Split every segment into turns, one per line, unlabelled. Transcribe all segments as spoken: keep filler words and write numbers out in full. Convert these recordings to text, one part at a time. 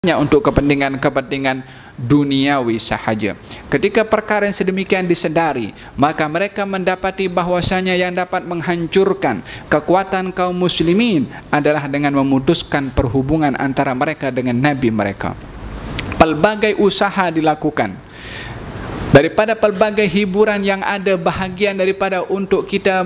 hanya untuk kepentingan-kepentingan duniawi sahaja. Ketika perkara yang sedemikian disedari, maka mereka mendapati bahwasanya yang dapat menghancurkan kekuatan kaum muslimin adalah dengan memutuskan perhubungan antara mereka dengan nabi mereka. Pelbagai usaha dilakukan, daripada pelbagai hiburan yang ada, bahagian daripada untuk kita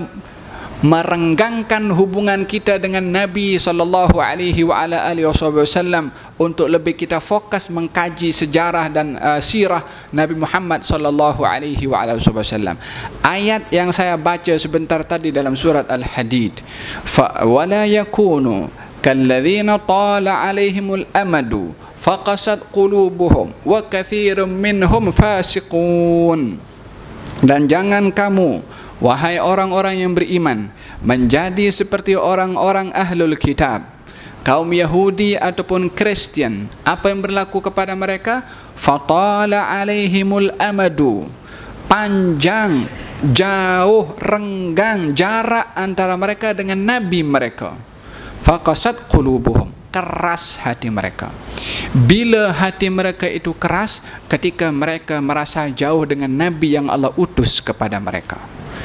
merenggangkan hubungan kita dengan Nabi sallallahu alaihi wa ala alihi wasallam, untuk lebih kita fokus mengkaji sejarah dan uh, sirah Nabi Muhammad sallallahu alaihi wa ala alihi wasallam. Ayat yang saya baca sebentar tadi dalam surat Al-Hadid, fa wala yakunu kalladzina tala alaihimul amadu faqasat qulubuhum wa katsirun minhum fasiqun. Dan jangan kamu, wahai orang-orang yang beriman, menjadi seperti orang-orang ahlul kitab, kaum Yahudi ataupun Kristen. Apa yang berlaku kepada mereka? Fatala alaihimul amadu, panjang, jauh, renggang jarak antara mereka dengan nabi mereka. Faqasat qulubuhum, keras hati mereka. Bila hati mereka itu keras, ketika mereka merasa jauh dengan nabi yang Allah utus kepada mereka.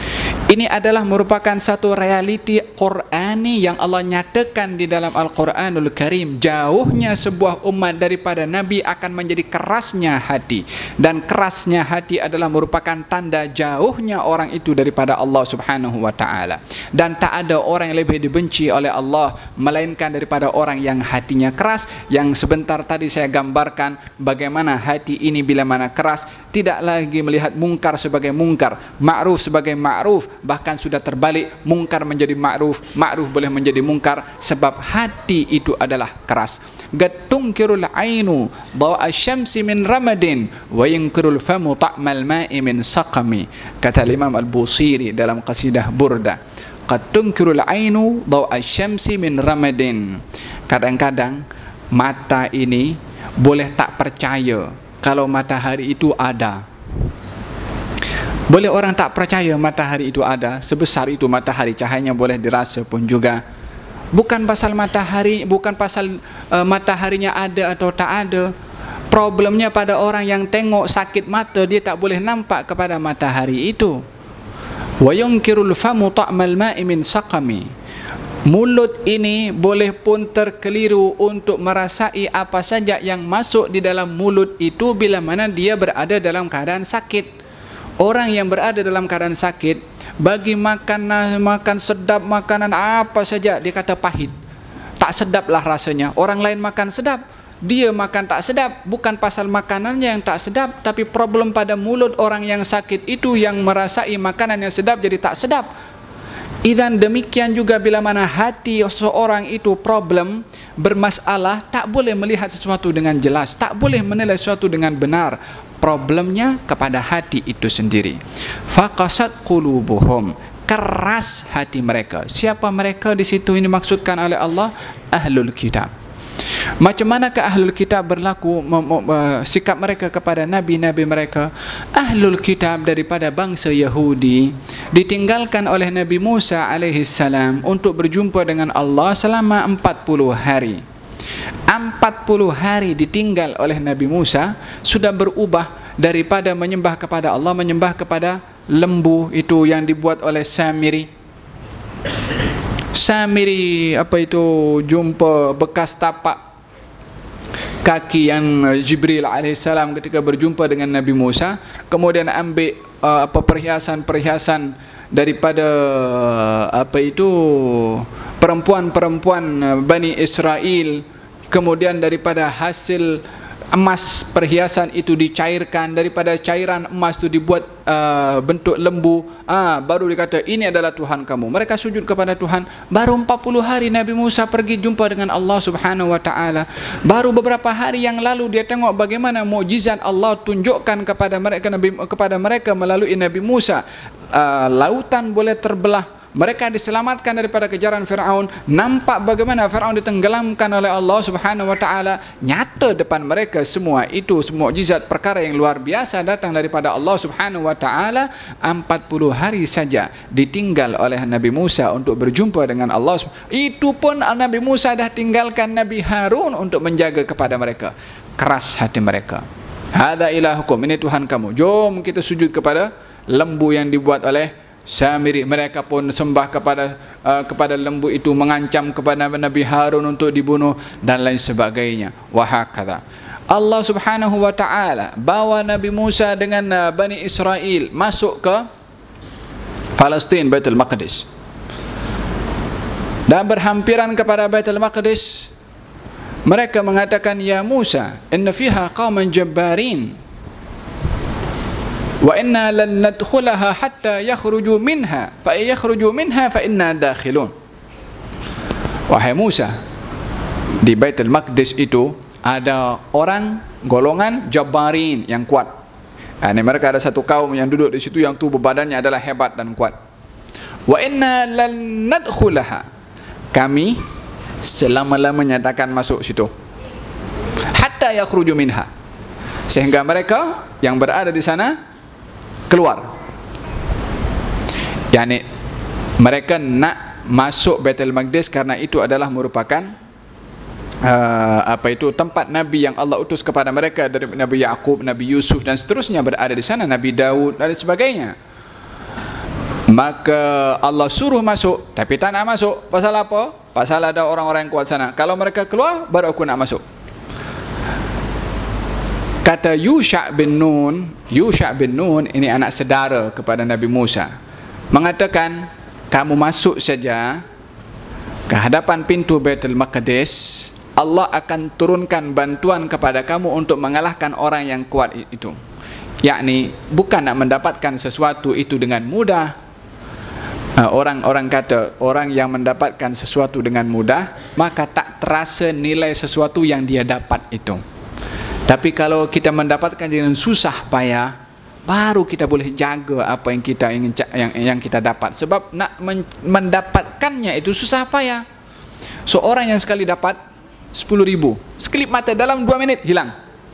Ini adalah merupakan satu realiti Qur'ani yang Allah nyatakan di dalam Al-Quranul Karim. Jauhnya sebuah umat daripada Nabi akan menjadi kerasnya hati, dan kerasnya hati adalah merupakan tanda jauhnya orang itu daripada Allah Subhanahu wa ta'ala. Dan tak ada orang yang lebih dibenci oleh Allah melainkan daripada orang yang hatinya keras, yang sebentar tadi saya gambarkan bagaimana hati ini bila mana keras, tidak lagi melihat mungkar sebagai mungkar, ma'ruf sebagai ma'ruf, bahkan sudah terbalik, mungkar menjadi ma'ruf, ma'ruf boleh menjadi mungkar, sebab hati itu adalah keras. Gatungkirul ainu dawa syamsi min ramadin wa yunkirul famu ta'mal ma'i min saqami, kata Imam Al-Busiri dalam qasidah Burda. Gatungkirul ainu dawa syamsi min ramadin. Kadang-kadang mata ini boleh tak percaya kalau matahari itu ada. Boleh orang tak percaya matahari itu ada, sebesar itu matahari, cahayanya boleh dirasa pun juga. Bukan pasal matahari, bukan pasal uh, mataharinya ada atau tak ada. Problemnya pada orang yang tengok sakit mata, dia tak boleh nampak kepada matahari itu. Wa yunkirul famu ta'mal ma'i min saqami. Mulut ini boleh pun terkeliru untuk merasai apa saja yang masuk di dalam mulut itu bila mana dia berada dalam keadaan sakit. Orang yang berada dalam keadaan sakit, bagi makan makan sedap, makanan apa saja dia kata pahit, tak sedaplah rasanya. Orang lain makan sedap, dia makan tak sedap. Bukan pasal makanannya yang tak sedap, tapi problem pada mulut orang yang sakit itu yang merasai makanan yang sedap jadi tak sedap. Idzan demikian juga bila mana hati seorang itu problem, bermasalah, tak boleh melihat sesuatu dengan jelas, tak boleh menilai sesuatu dengan benar. Problemnya kepada hati itu sendiri. Faqasat qulubuhum, keras hati mereka. Siapa mereka di situ ini maksudkan oleh Allah? Ahlul kitab. Macam manakah ahlul kitab berlaku sikap mereka kepada nabi-nabi mereka? Ahlul kitab daripada bangsa Yahudi ditinggalkan oleh Nabi Musa alaihi salam untuk berjumpa dengan Allah selama empat puluh hari. empat puluh hari ditinggal oleh Nabi Musa, sudah berubah daripada menyembah kepada Allah, menyembah kepada lembu itu yang dibuat oleh Samiri. Samiri apa itu, jumpa bekas tapak kaki yang Jibril alaihissalam ketika berjumpa dengan Nabi Musa, kemudian ambil uh, apa perhiasan-perhiasan daripada apa itu perempuan-perempuan Bani Israel, kemudian daripada hasil emas perhiasan itu dicairkan, daripada cairan emas itu dibuat uh, bentuk lembu, ah, baru dikata ini adalah Tuhan kamu. Mereka sujud kepada Tuhan. Baru empat puluh hari Nabi Musa pergi jumpa dengan Allah Subhanahu wa ta'ala. Baru beberapa hari yang lalu dia tengok bagaimana mukjizat Allah tunjukkan kepada mereka, Nabi, kepada mereka melalui Nabi Musa. Uh, lautan boleh terbelah, mereka diselamatkan daripada kejaran Fir'aun. Nampak bagaimana Fir'aun ditenggelamkan oleh Allah Subhanahu wa taala. Nyata depan mereka semua itu semua mukjizat, perkara yang luar biasa datang daripada Allah Subhanahu wa taala. empat puluh hari saja ditinggal oleh Nabi Musa untuk berjumpa dengan Allah. Itu pun Nabi Musa dah tinggalkan Nabi Harun untuk menjaga kepada mereka. Keras hati mereka. Hada ilahukum, ini Tuhan kamu. Jom kita sujud kepada lembu yang dibuat oleh Samiri. Mereka pun sembah kepada uh, kepada lembu itu, mengancam kepada Nabi Harun untuk dibunuh dan lain sebagainya. Wahakadha. Allah Subhanahu wa taala bawa Nabi Musa dengan uh, Bani Israel masuk ke Palestin, Baitul Maqdis. Dan berhampiran kepada Baitul Maqdis, mereka mengatakan, ya Musa, inna fiha qauman jabbarin wa inna lan nadkhulaha hatta yakhruju minha fa in yakhruju minha fa inna dakhilun. Wahai Musa, di Baitul Maqdis itu ada orang golongan Jabbarin yang kuat. Ini mereka ada satu kaum yang duduk di situ yang tubuh badannya adalah hebat dan kuat. Wa inna lan nadkhulaha, kami selama-lamanya takkan masuk situ, hatta yakhruju minha, sehingga mereka yang berada di sana keluar. Yani mereka nak masuk Baitul Maqdis karena itu adalah merupakan uh, apa itu tempat Nabi yang Allah utus kepada mereka, dari Nabi Yaqub, Nabi Yusuf dan seterusnya berada di sana, Nabi Daud dan sebagainya. Maka Allah suruh masuk, tapi tak nak masuk. Pasal apa? Pasal ada orang-orang yang kuat sana. Kalau mereka keluar, baru aku nak masuk. Kata Yusha' bin Nun, Yusha' bin Nun ini anak saudara kepada Nabi Musa, mengatakan, kamu masuk saja ke hadapan pintu Baitul Maqdis, Allah akan turunkan bantuan kepada kamu untuk mengalahkan orang yang kuat itu. Yakni bukan nak mendapatkan sesuatu itu dengan mudah. Orang-orang kata, orang yang mendapatkan sesuatu dengan mudah, maka tak terasa nilai sesuatu yang dia dapat itu. Tapi kalau kita mendapatkan dengan susah payah, baru kita boleh jaga apa yang kita ingin, yang yang kita dapat. Sebab nak men, mendapatkannya itu susah payah. Seorang yang sekali dapat sepuluh ribu, sekelip mata dalam dua menit hilang.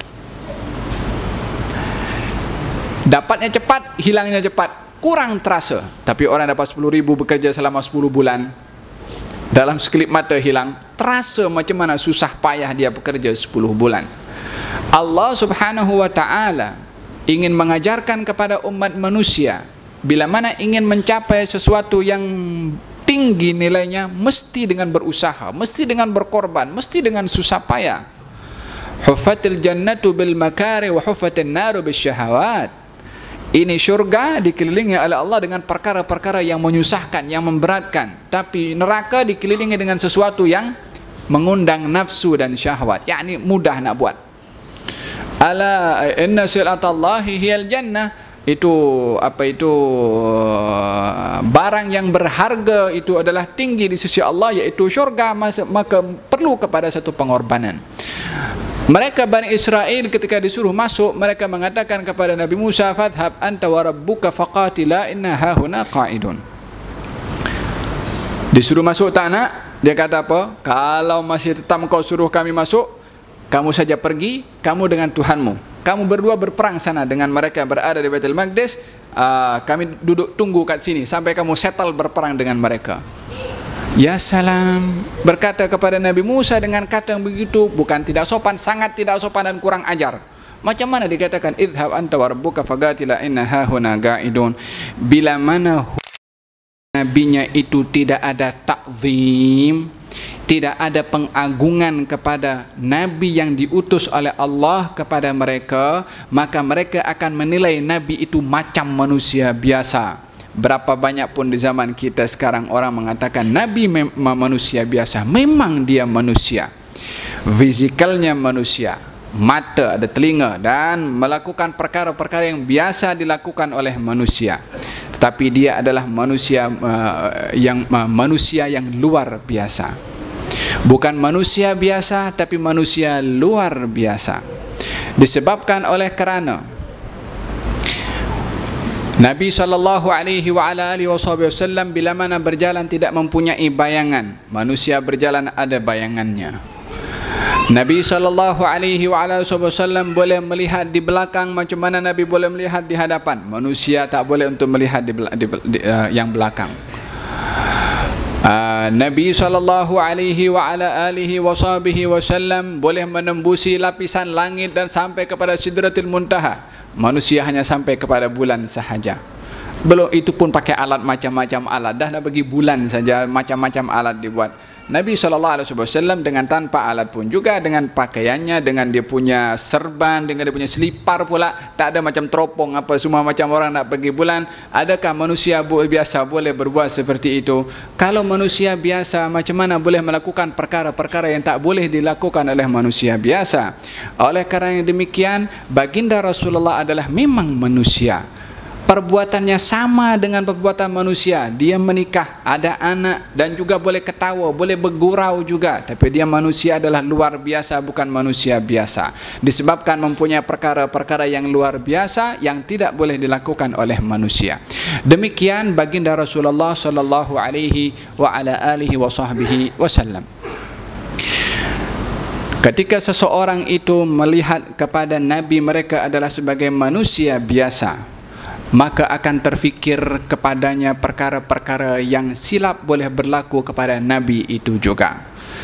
Dapatnya cepat, hilangnya cepat, kurang terasa. Tapi orang dapat sepuluh ribu bekerja selama sepuluh bulan, dalam sekelip mata hilang, terasa macam mana susah payah dia bekerja sepuluh bulan. Allah Subhanahu wa ta'ala ingin mengajarkan kepada umat manusia, bila mana ingin mencapai sesuatu yang tinggi nilainya, mesti dengan berusaha, mesti dengan berkorban, mesti dengan susah payah. Huffatil jannatu bil makari wa huffatin naru bis syahawat. Ini syurga dikelilingi oleh Allah dengan perkara-perkara yang menyusahkan, yang memberatkan. Tapi neraka dikelilingi dengan sesuatu yang mengundang nafsu dan syahwat, yakni mudah nak buat. Ala inna silatallahi hiyal jannah, itu apa itu barang yang berharga itu adalah tinggi di sisi Allah, yaitu syurga. Maka perlu kepada satu pengorbanan. Mereka Bani Israel ketika disuruh masuk, mereka mengatakan kepada Nabi Musa, fadhhab anta wa rabbuka faqatila inna hahuna qa'idun. Disuruh masuk tak nak, dia kata apa? Kalau masih tetap kau suruh kami masuk, kamu saja pergi, kamu dengan Tuhanmu. Kamu berdua berperang sana dengan mereka yang berada di Baitul Maqdis. Uh, kami duduk tunggu kat sini sampai kamu settle berperang dengan mereka. Ya salam, berkata kepada Nabi Musa dengan kata yang begitu, bukan tidak sopan, sangat tidak sopan dan kurang ajar. Macam mana dikatakan idhab anta wa rabbuka fagatila inna hahuna ga'idun. Bila mana nabinya itu tidak ada takzim, tidak ada pengagungan kepada Nabi yang diutus oleh Allah kepada mereka, maka mereka akan menilai Nabi itu macam manusia biasa. Berapa banyak pun di zaman kita sekarang orang mengatakan Nabi manusia biasa. Memang dia manusia, fisikalnya manusia, mata, ada telinga dan melakukan perkara-perkara yang biasa dilakukan oleh manusia. Tetapi dia adalah manusia uh, yang uh, manusia yang luar biasa. Bukan manusia biasa, tapi manusia luar biasa. Disebabkan oleh kerana Nabi sallallahu alaihi wa ala alihi wasallam bila mana berjalan tidak mempunyai bayangan. Manusia berjalan ada bayangannya. Nabi sallallahu alaihi wa ala alihi wasallam boleh melihat di belakang macam mana Nabi boleh melihat di hadapan. Manusia tak boleh untuk melihat di, di, di uh, yang belakang. Uh, Nabi sallallahu alaihi wa ala alihi wasallam boleh menembusi lapisan langit dan sampai kepada Sidratil Muntaha. Manusia hanya sampai kepada bulan sahaja. Belum itu pun pakai alat macam-macam alat. Dah nak bagi bulan saja macam-macam alat dibuat. Nabi sallallahu alaihi wasallam dengan tanpa alat pun juga, dengan pakaiannya, dengan dia punya serban, dengan dia punya selipar pula, tak ada macam teropong apa semua macam orang nak pergi bulan. Adakah manusia biasa boleh berbuat seperti itu? Kalau manusia biasa macam mana boleh melakukan perkara-perkara yang tak boleh dilakukan oleh manusia biasa? Oleh kerana yang demikian, baginda Rasulullah adalah memang manusia. Perbuatannya sama dengan perbuatan manusia. Dia menikah, ada anak dan juga boleh ketawa, boleh bergurau juga. Tapi dia manusia adalah luar biasa, bukan manusia biasa. Disebabkan mempunyai perkara-perkara yang luar biasa yang tidak boleh dilakukan oleh manusia. Demikian baginda Rasulullah sallallahu alaihi wa ala alihi wasallam. Ketika seseorang itu melihat kepada Nabi mereka adalah sebagai manusia biasa, maka akan terfikir kepadanya perkara-perkara yang silap boleh berlaku kepada Nabi itu juga.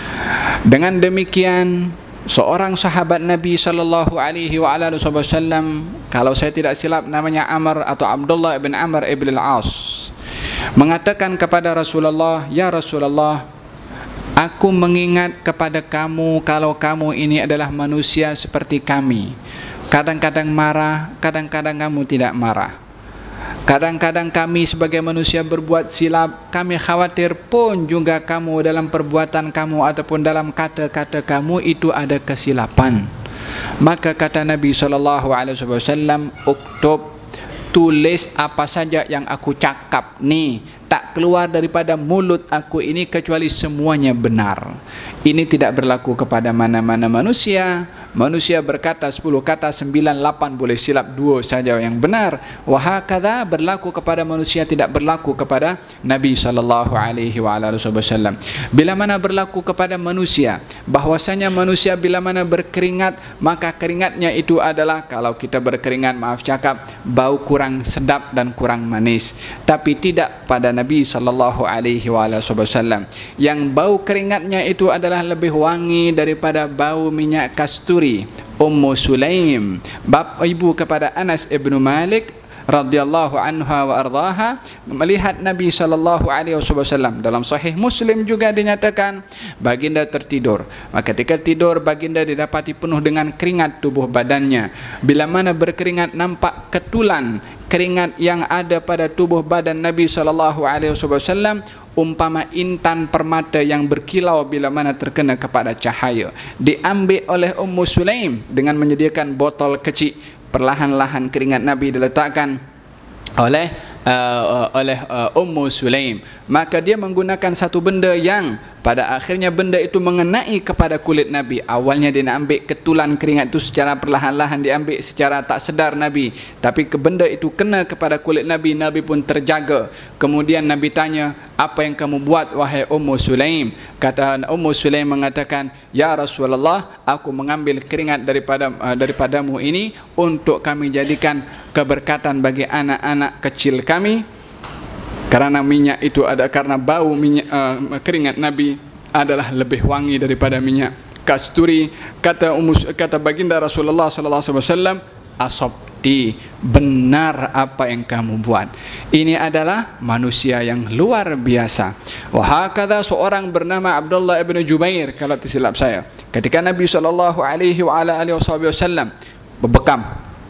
Dengan demikian, seorang sahabat Nabi sallallahu alaihi wasallam, kalau saya tidak silap namanya Amr atau Abdullah bin Amr ibn al-As, mengatakan kepada Rasulullah, "Ya Rasulullah, aku mengingat kepada kamu kalau kamu ini adalah manusia seperti kami. Kadang-kadang marah, kadang-kadang kamu tidak marah. Kadang-kadang kami sebagai manusia berbuat silap. Kami khawatir pun juga kamu dalam perbuatan kamu ataupun dalam kata-kata kamu itu ada kesilapan." Maka kata Nabi sallallahu alaihi wasallam, "Uktub, tulis apa saja yang aku cakap ni, tak keluar daripada mulut aku ini kecuali semuanya benar." Ini tidak berlaku kepada mana-mana manusia. Manusia berkata sepuluh kata, sembilan, lapan boleh silap, dua saja yang benar. Wahakadha berlaku kepada manusia, tidak berlaku kepada Nabi sallallahu alaihi wasallam. Bila mana berlaku kepada manusia, bahwasanya manusia bila mana berkeringat, maka keringatnya itu adalah, kalau kita berkeringat, maaf cakap, bau kurang sedap dan kurang manis. Tapi tidak pada Nabi sallallahu alaihi wasallam. Yang bau keringatnya itu adalah lebih wangi daripada bau minyak kasturi. Ummu Sulaim, bab ibu kepada Anas ibn Malik radhiyallahu anha wa ardaha, melihat Nabi sallallahu alaihi wasallam. Dalam sahih Muslim juga dinyatakan baginda tertidur. Maka ketika tidur baginda didapati penuh dengan keringat tubuh badannya. Bila mana berkeringat nampak ketulan keringat yang ada pada tubuh badan Nabi sallallahu alaihi wasallam umpama intan permata yang berkilau bila mana terkena kepada cahaya. Diambil oleh Ummu Sulaim dengan menyediakan botol kecil. Perlahan-lahan keringat Nabi diletakkan oleh uh, oleh uh, Ummu Sulaim. Maka dia menggunakan satu benda yang pada akhirnya benda itu mengenai kepada kulit Nabi. Awalnya dia nak ambil ketulan keringat itu secara perlahan-lahan, diambil secara tak sedar Nabi. Tapi ke benda itu kena kepada kulit Nabi, Nabi pun terjaga. Kemudian Nabi tanya, "Apa yang kamu buat wahai Ummu Sulaim?" Kata Ummu Sulaim mengatakan, "Ya Rasulullah, aku mengambil keringat daripada uh, daripadamu ini untuk kami jadikan keberkatan bagi anak-anak kecil kami. Karena minyak itu ada, karena bau minyak uh, keringat Nabi adalah lebih wangi daripada minyak kasturi." Kata umus, kata baginda Rasulullah sallallahu alaihi wasallam, "Asabti, benar apa yang kamu buat." Ini adalah manusia yang luar biasa. Wahakadha seorang bernama Abdullah ibn Jubair, kalau tersilap saya, ketika Nabi sallallahu alaihi wasallam berbekam,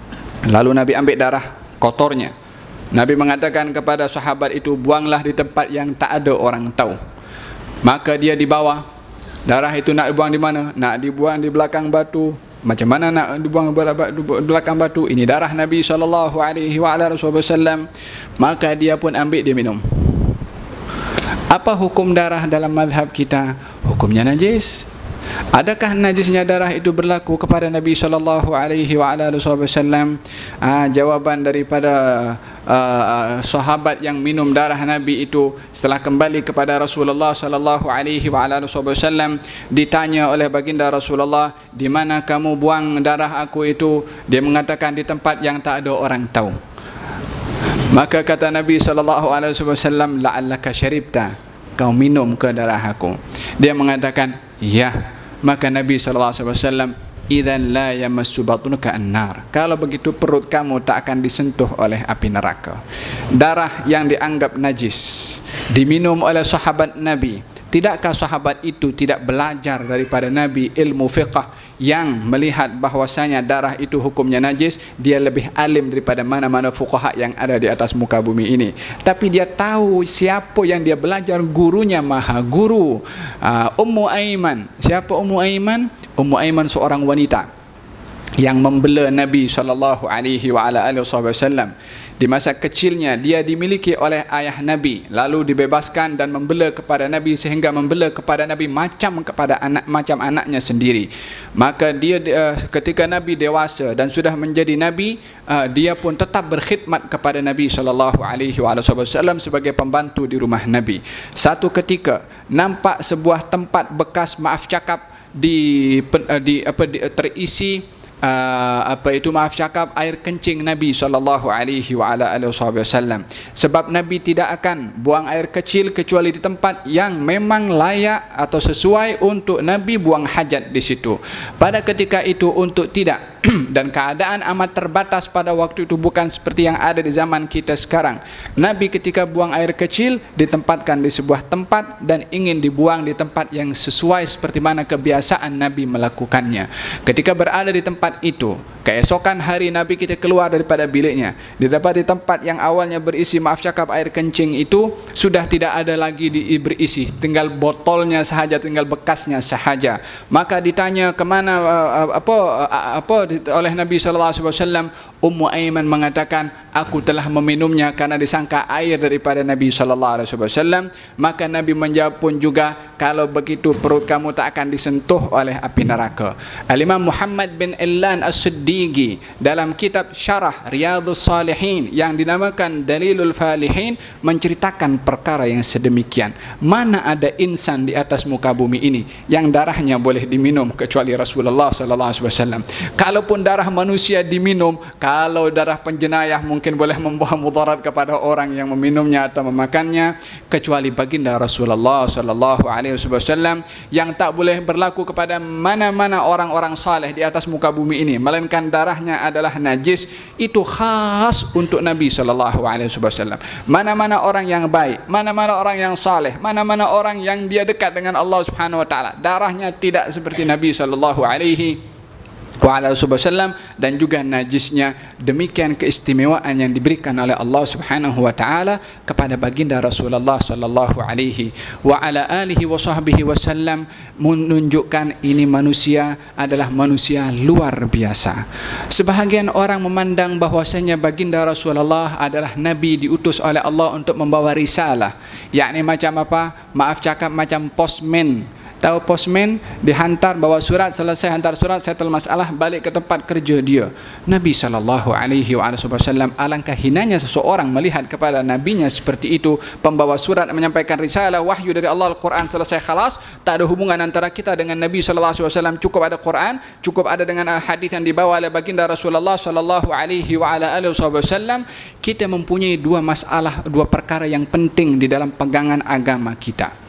lalu Nabi ambil darah kotornya. Nabi mengatakan kepada sahabat itu, "Buanglah di tempat yang tak ada orang tahu." Maka dia dibawa. Darah itu nak dibuang di mana? Nak dibuang di belakang batu. Macam mana nak dibuang di belakang batu? Ini darah Nabi sallallahu alaihi wasallam. Maka dia pun ambil, dia minum. Apa hukum darah dalam mazhab kita? Hukumnya najis. Adakah najisnya darah itu berlaku kepada Nabi sallallahu alaihi wa ala alihi wasallam? Ah, jawaban daripada uh, sahabat yang minum darah Nabi itu setelah kembali kepada Rasulullah sallallahu alaihi wa ala alihi wasallam, ditanya oleh baginda Rasulullah, di mana kamu buang darah aku itu? Dia mengatakan, di tempat yang tak ada orang tahu. Maka kata Nabi sallallahu alaihi wasallam, la'allaka syaribta, kau minum ke darah aku. Dia mengatakan, ya. Maka Nabi sallallahu alaihi wasallam, idzan la yamassu batnuka an-nar, kalau begitu perut kamu tak akan disentuh oleh api neraka. Darah yang dianggap najis diminum oleh sahabat Nabi. Tidakkah sahabat itu tidak belajar daripada Nabi ilmu fiqh yang melihat bahwasanya darah itu hukumnya najis? Dia lebih alim daripada mana-mana fuqaha yang ada di atas muka bumi ini. Tapi dia tahu siapa yang dia belajar, gurunya maha guru. uh, Ummu Aiman. Siapa Ummu Aiman? Ummu Aiman seorang wanita yang membela Nabi sallallahu alaihi wa ala alihi wasallam. Di masa kecilnya dia dimiliki oleh ayah Nabi, lalu dibebaskan dan membela kepada Nabi, sehingga membela kepada Nabi macam kepada anak macam anaknya sendiri. Maka dia uh, ketika Nabi dewasa dan sudah menjadi Nabi, uh, dia pun tetap berkhidmat kepada Nabi sallallahu alaihi wasallam sebagai pembantu di rumah Nabi. Satu ketika nampak sebuah tempat bekas, maaf cakap, di, di apa di, terisi Uh, apa itu maaf cakap air kencing Nabi sallallahu alaihi wa ala alihi wasallam. Sebab Nabi tidak akan buang air kecil kecuali di tempat yang memang layak atau sesuai untuk Nabi buang hajat di situ. Pada ketika itu untuk tidak dan keadaan amat terbatas pada waktu itu, bukan seperti yang ada di zaman kita sekarang. Nabi ketika buang air kecil ditempatkan di sebuah tempat dan ingin dibuang di tempat yang sesuai seperti mana kebiasaan Nabi melakukannya. Ketika berada di tempat itu, keesokan hari Nabi kita keluar daripada biliknya, didapat di tempat yang awalnya berisi maaf cakap air kencing itu sudah tidak ada lagi di berisi, tinggal botolnya sahaja, tinggal bekasnya sahaja. Maka ditanya kemana uh, apa uh, apa oleh Nabi sallallahu alaihi wasallam. Ummu Aiman mengatakan, aku telah meminumnya karena disangka air daripada Nabi sallallahu alaihi wasallam. Maka Nabi menjawab pun juga, kalau begitu perut kamu tak akan disentuh oleh api neraka. Al-Imam Muhammad bin Illan As-Siddiqi dalam kitab Syarah Riyadhus Salihin yang dinamakan Dalilul Falihin menceritakan perkara yang sedemikian. Mana ada insan di atas muka bumi ini yang darahnya boleh diminum kecuali Rasulullah sallallahu alaihi wasallam. Kalaupun darah manusia diminum, kalau darah penjenayah mungkin boleh membawa mudarat kepada orang yang meminumnya atau memakannya, kecuali baginda Rasulullah sallallahu alaihi wasallam yang tak boleh berlaku kepada mana-mana orang-orang saleh di atas muka bumi ini, melainkan darahnya adalah najis. Itu khas untuk Nabi sallallahu alaihi wasallam. Mana-mana orang yang baik, mana-mana orang yang saleh, mana-mana orang yang dia dekat dengan Allah Subhanahu wa taala, darahnya tidak seperti Nabi sallallahu alaihi wasallam, dan juga najisnya. Demikian keistimewaan yang diberikan oleh Allah Subhanahu wa taala kepada baginda Rasulullah sallallahu alaihi wa ala alihi wasahbihi wasallam, menunjukkan ini manusia adalah manusia luar biasa. Sebahagian orang memandang bahwasanya baginda Rasulullah adalah nabi diutus oleh Allah untuk membawa risalah, yakni macam apa? Maaf cakap macam postman. Tahu postman, dihantar bawa surat, selesai hantar surat, settle masalah, balik ke tempat kerja dia. Nabi sallallahu alaihi wasallam, alangkah hinanya seseorang melihat kepada nabinya seperti itu, pembawa surat menyampaikan risalah wahyu dari Allah, Al-Quran, selesai khalas, tak ada hubungan antara kita dengan Nabi sallallahu alaihi wasallam. Cukup ada Quran, cukup ada dengan hadis yang dibawa oleh baginda Rasulullah sallallahu alaihi wasallam. Kita mempunyai dua masalah, dua perkara yang penting di dalam pegangan agama kita.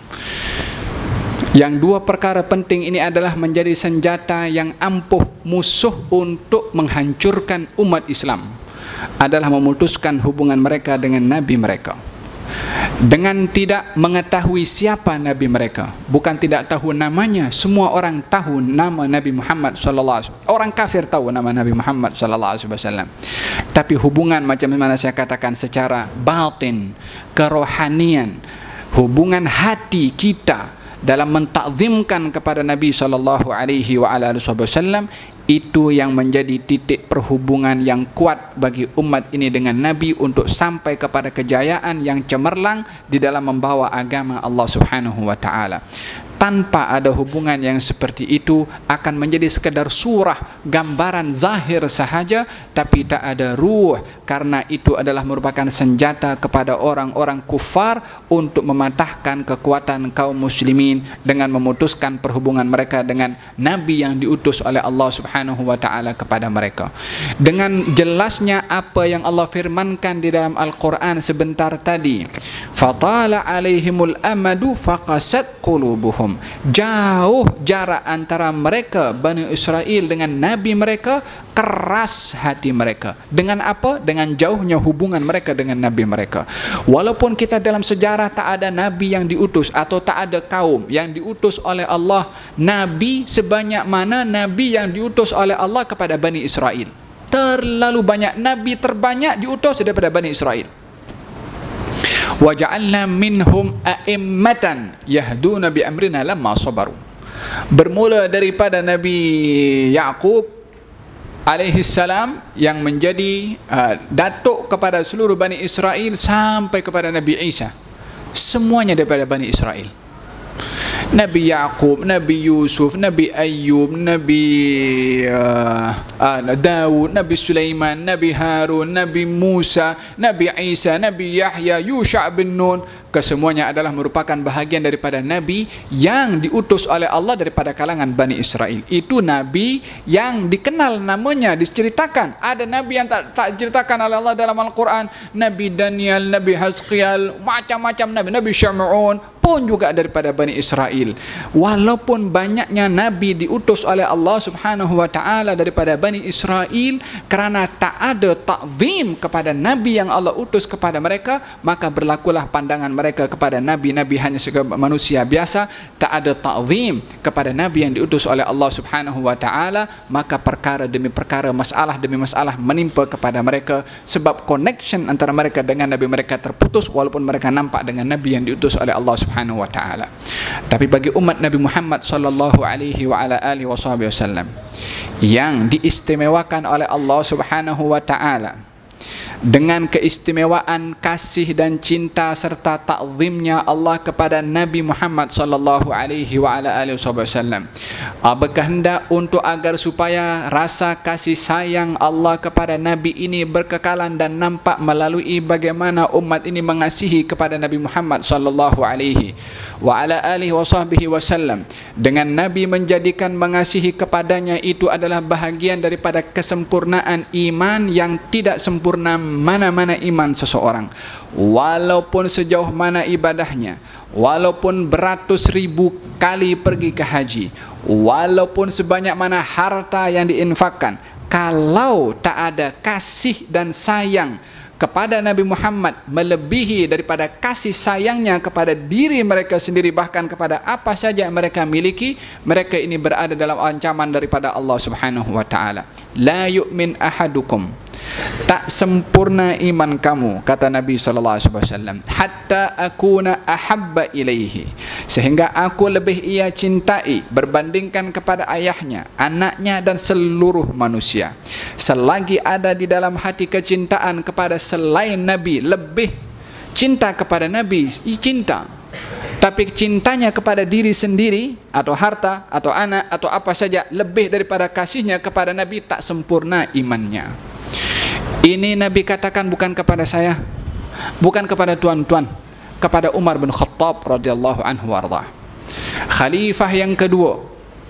Yang dua perkara penting ini adalah menjadi senjata yang ampuh musuh untuk menghancurkan umat Islam, adalah memutuskan hubungan mereka dengan Nabi mereka dengan tidak mengetahui siapa Nabi mereka. Bukan tidak tahu namanya, semua orang tahu nama Nabi Muhammad sallallahu alaihi wasallam. Orang kafir tahu nama Nabi Muhammad sallallahu alaihi wasallam. Tapi hubungan macam mana saya katakan secara batin, kerohanian, hubungan hati kita dalam mentakzimkan kepada Nabi sallallahu alaihi wasallam, itu yang menjadi titik perhubungan yang kuat bagi umat ini dengan Nabi untuk sampai kepada kejayaan yang cemerlang di dalam membawa agama Allah Subhanahu wa taala. tanpa ada hubungan yang seperti itu akan menjadi sekedar surah, gambaran zahir sahaja, tapi tak ada ruh, karena itu adalah merupakan senjata kepada orang-orang kufar untuk mematahkan kekuatan kaum muslimin dengan memutuskan perhubungan mereka dengan nabi yang diutus oleh Allah Subhanahu wa taala kepada mereka. Dengan jelasnya apa yang Allah firmankan di dalam Al-Quran sebentar tadi, fatala alaihimul amadu faqasat qulubuhum, jauh jarak antara mereka Bani Israel dengan nabi mereka, keras hati mereka. Dengan apa? Dengan jauhnya hubungan mereka dengan nabi mereka. Walaupun kita dalam sejarah tak ada nabi yang diutus atau tak ada kaum yang diutus oleh Allah nabi sebanyak mana nabi yang diutus oleh Allah kepada Bani Israel. Terlalu banyak. Nabi terbanyak diutus daripada Bani Israel. وَجَعَلْنَا مِنْهُمْ أَئِمَّةً يَهْدُونَ بِأَمْرِنَا لَمَّا صَبَرُوا. Bermula daripada Nabi Yaqub alaihi salam yang menjadi uh, datuk kepada seluruh Bani Israel sampai kepada Nabi Isa, semuanya daripada Bani Israel. Nabi Yaqub, Nabi Yusuf, Nabi Ayyub, Nabi uh, uh, Daud, Nabi Sulaiman, Nabi Harun, Nabi Musa, Nabi Isa, Nabi Yahya, Yusha' bin Nun, kesemuanya adalah merupakan bahagian daripada nabi yang diutus oleh Allah daripada kalangan Bani Israel. Itu nabi yang dikenal namanya, diceritakan. Ada nabi yang tak, tak diceritakan oleh Allah dalam Al-Quran. Nabi Daniel, Nabi Hazqiel, macam-macam nabi. Nabi Syam'un pun juga daripada Bani Israel. Walaupun banyaknya nabi diutus oleh Allah Subhanahu wa taala daripada Bani Israel, kerana tak ada ta'zim kepada nabi yang Allah utus kepada mereka, maka berlakulah pandangan mereka kepada nabi-nabi hanya sebagai manusia biasa. Tak ada ta'zim kepada nabi yang diutus oleh Allah Subhanahu wa taala, maka perkara demi perkara, masalah demi masalah menimpa kepada mereka, sebab connection antara mereka dengan nabi mereka terputus, walaupun mereka nampak dengan nabi yang diutus oleh Allah Subhanahu wa taala. Tapi bagi umat Nabi Muhammad sallallahu alaihi wa ala alihi wasallam yang diistimewakan oleh Allah Subhanahu wa taala dengan keistimewaan kasih dan cinta serta ta'zimnya Allah kepada Nabi Muhammad sallallahu alaihi wa ala alihi wasallam, berkehendak untuk agar supaya rasa kasih sayang Allah kepada Nabi ini berkekalan dan nampak melalui bagaimana umat ini mengasihi kepada Nabi Muhammad sallallahu alaihi wa ala alihi wasallam, dengan Nabi menjadikan mengasihi kepadanya itu adalah bahagian daripada kesempurnaan iman yang tidak sempurna mana-mana iman seseorang. Walaupun sejauh mana ibadahnya, walaupun beratus ribu kali pergi ke haji, walaupun sebanyak mana harta yang diinfakkan, kalau tak ada kasih dan sayang kepada Nabi Muhammad melebihi daripada kasih sayangnya kepada diri mereka sendiri, bahkan kepada apa saja yang mereka miliki, mereka ini berada dalam ancaman daripada Allah Subhanahu wa taala. La yu'min ahadukum, tak sempurna iman kamu, kata Nabi sallallahu alaihi wasallam, hatta akuna ahabba ilaihi, sehingga aku lebih ia cintai berbandingkan kepada ayahnya, anaknya dan seluruh manusia. Selagi ada di dalam hati kecintaan kepada selain Nabi, lebih cinta kepada Nabi, cinta, tapi cintanya kepada diri sendiri atau harta atau anak atau apa saja lebih daripada kasihnya kepada Nabi, tak sempurna imannya. Ini Nabi katakan bukan kepada saya, bukan kepada tuan-tuan, kepada Umar bin Khattab radhiyallahu anhu warḍah, khalifah yang kedua,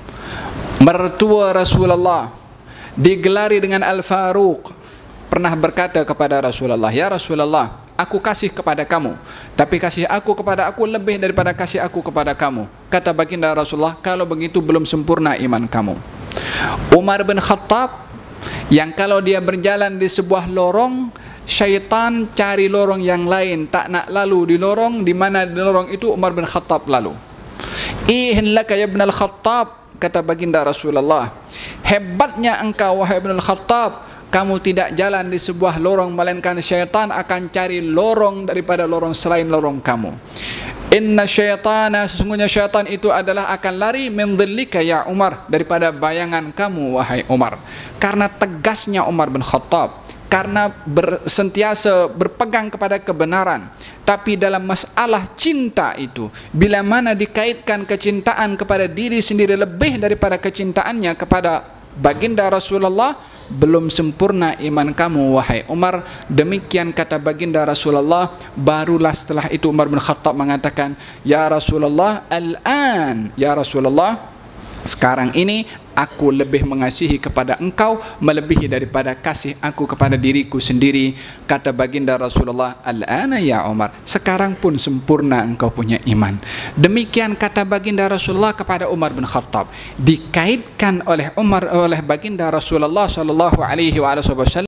mertua Rasulullah, digelari dengan Al-Faruq, pernah berkata kepada Rasulullah, ya Rasulullah, aku kasih kepada kamu, tapi kasih aku kepada aku lebih daripada kasih aku kepada kamu. Kata baginda Rasulullah, kalau begitu belum sempurna iman kamu. Umar bin Khattab yang kalau dia berjalan di sebuah lorong, syaitan cari lorong yang lain, tak nak lalu di lorong di mana di lorong itu Umar bin Khattab lalu. Ihin laka ya ibn al-Khattab, kata baginda Rasulullah, hebatnya engkau wahai ibn al-Khattab, kamu tidak jalan di sebuah lorong, melainkan syaitan akan cari lorong daripada lorong selain lorong kamu. Inna syaitana, sesungguhnya syaitan itu adalah akan lari min dhillika ya Umar, daripada bayangan kamu wahai Umar. Karena tegasnya Umar bin Khattab, karena bersentiasa berpegang kepada kebenaran. Tapi dalam masalah cinta itu, bila mana dikaitkan kecintaan kepada diri sendiri lebih daripada kecintaannya kepada baginda Rasulullah, belum sempurna iman kamu wahai Umar. Demikian kata baginda Rasulullah. Barulah setelah itu Umar bin Khattab mengatakan, ya Rasulullah, al-an, ya Rasulullah, sekarang ini aku lebih mengasihi kepada engkau melebihi daripada kasih aku kepada diriku sendiri. Kata baginda Rasulullah, al-ana ya Umar, sekarang pun sempurna engkau punya iman. Demikian kata baginda Rasulullah kepada Umar bin Khattab. Dikaitkan oleh Umar oleh baginda Rasulullah sallallahu alaihi wasallam